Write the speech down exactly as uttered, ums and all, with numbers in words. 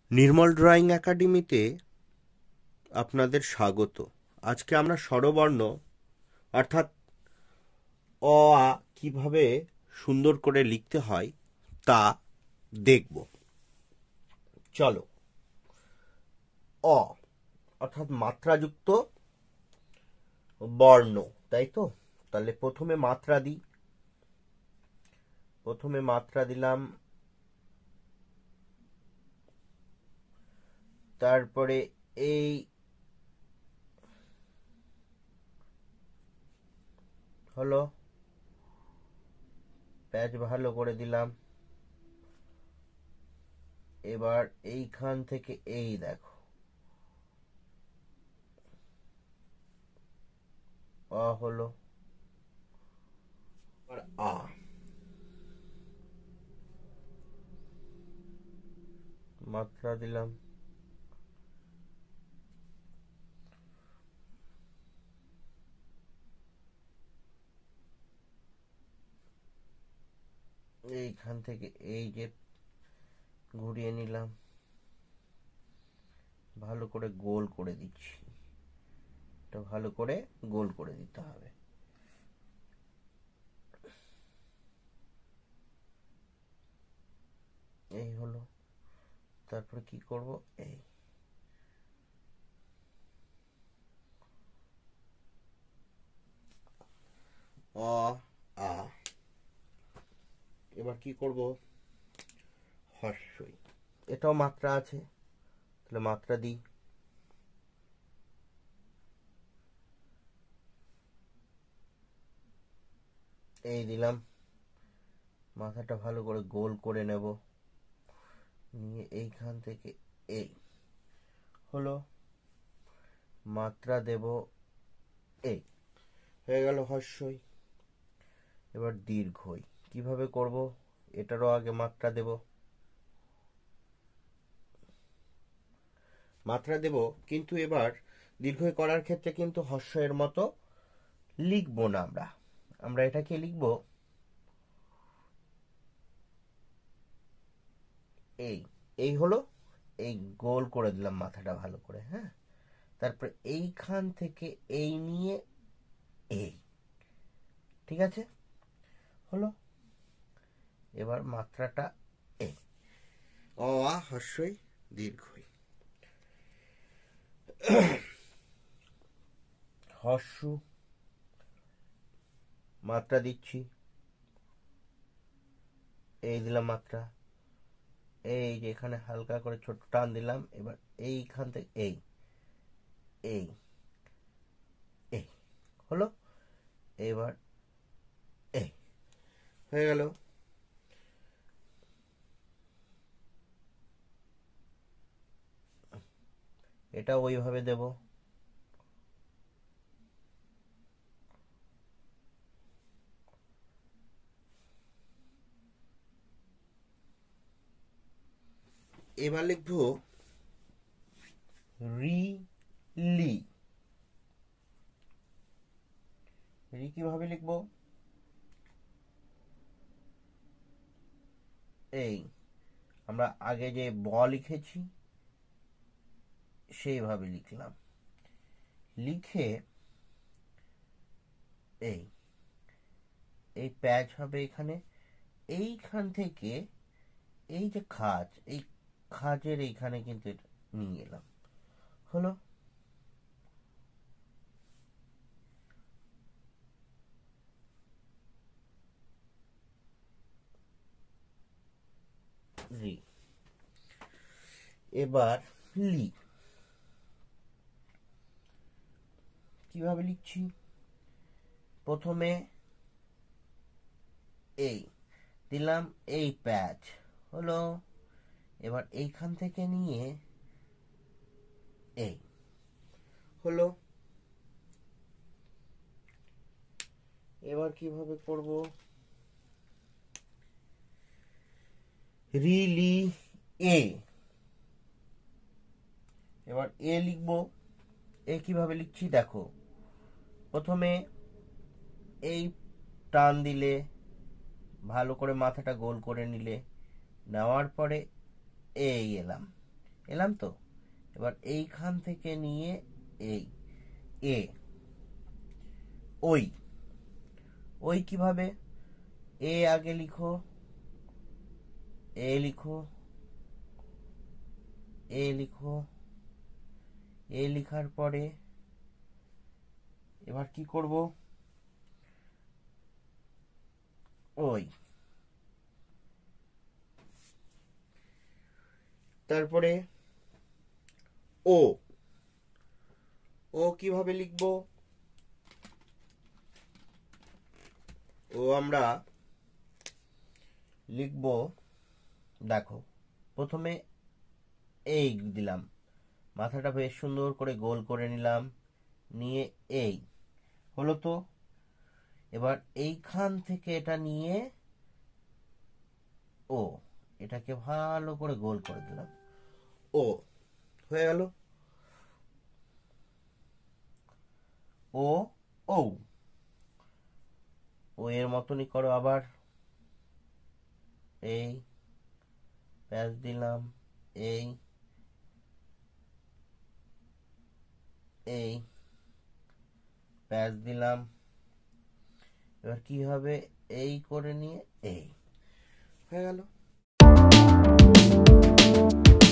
নির্মল drawing একাডেমিতে আপনাদের স্বাগত। আজকে আমরা স্বরবর্ণ অর্থাৎ অ আ কিভাবে সুন্দর করে লিখতে হয় তা দেখব। চলো, অ অর্থাৎ মাত্রাযুক্ত বর্ণ, তাই তো? তাহলে প্রথমে মাত্রা দিই। প্রথমে মাত্রা দিলাম, তারপরে এই হলো, প্যাচ ভালো করে দিলাম। এবার এইখান থেকে এই দেখো, অ হলো, আর আ। মাত্রা দিলাম, এইখান থেকে এই যে ঘুরিয়ে নিলাম, ভালো করে গোল করে দিচ্ছি। এটা ভালো করে গোল করে দিতে হবে। এই হলো, তারপরে কি করব, এই অ আ। এবার কি করব, হর্ষই। এটাও মাত্রা আছে, তাহলে মাত্রা দিই। এই দিলাম, মাথাটা ভালো করে গোল করে নেব, নিয়ে এইখান থেকে এই হলো, মাত্রা দেব, এই হয়ে গেল হর্ষই। এবার দীর্ঘই কিভাবে করব, এটারও আগে মাত্রা দেব। মাত্রা দেব, কিন্তু এবার দীর্ঘই করার ক্ষেত্রে কিন্তু হর্ষের মতো লিখবো না। আমরা আমরা এটাকে লিখব এই এই হলো, এই গোল করে দিলাম মাথাটা ভালো করে, হ্যাঁ। তারপর এইখান থেকে এই নিয়ে এই, ঠিক আছে, হলো। এবার মাত্রাটা এই, অ আ হর্ষই দীর্ঘই। হর্ষ, মাত্রা দিচ্ছি, এই দিলাম মাত্রা, এই যে এখানে হালকা করে ছোট টান দিলাম। এবার এইখান থেকে এই এই এই হলো, এবার এই হয়ে গেল। এটা ওইভাবে দেব। এবার লিখব রি লি। রি কিভাবে লিখব, এই আমরা আগে যে ব লিখেছি সেইভাবে লিখলাম। লিখে এই এই প্যাচ হবে এখানে, এইখান থেকে এই যে খাজ, এই খাজের এইখানে কিন্তু নিয়ে এলাম, হলো। রি। এবার লি কিভাবে লিখছি, প্রথমে এই দিলাম, এই প্যাচ হলো। এবার এইখান থেকে নিয়ে এই হলো। এবার কিভাবে করব, রি লি এ। এবার এ লিখব। এ কিভাবে লিখছি দেখো, প্রথমে এই টান দিলে, ভালো করে মাথাটা গোল করে নিলে, নেওয়ার পরে এই এলাম, এলাম তো। এবার এইখান থেকে নিয়ে এই এ, ওই ওই কিভাবে, এ আগে লিখো, এ লিখো, এ লিখো, এ লিখার পরে এবার কি করব, ওই, তারপরে ও, ও কিভাবে লিখব, ও আমরা লিখব, দেখো প্রথমে এই দিলাম, মাথাটা বেশ সুন্দর করে গোল করে নিলাম, নিয়ে এই হলো তো। এবার এইখান থেকে এটা নিয়ে ও, এটাকে ভালো করে গোল করে দিলাম, ও হয়ে গেল। ও, ও, ও এর মতনই করো আবার, এই প্যাচ দিলাম, এই এই প্যাচ দিলাম। এবার কি হবে, এই করে নিয়ে এই হয়ে গেল।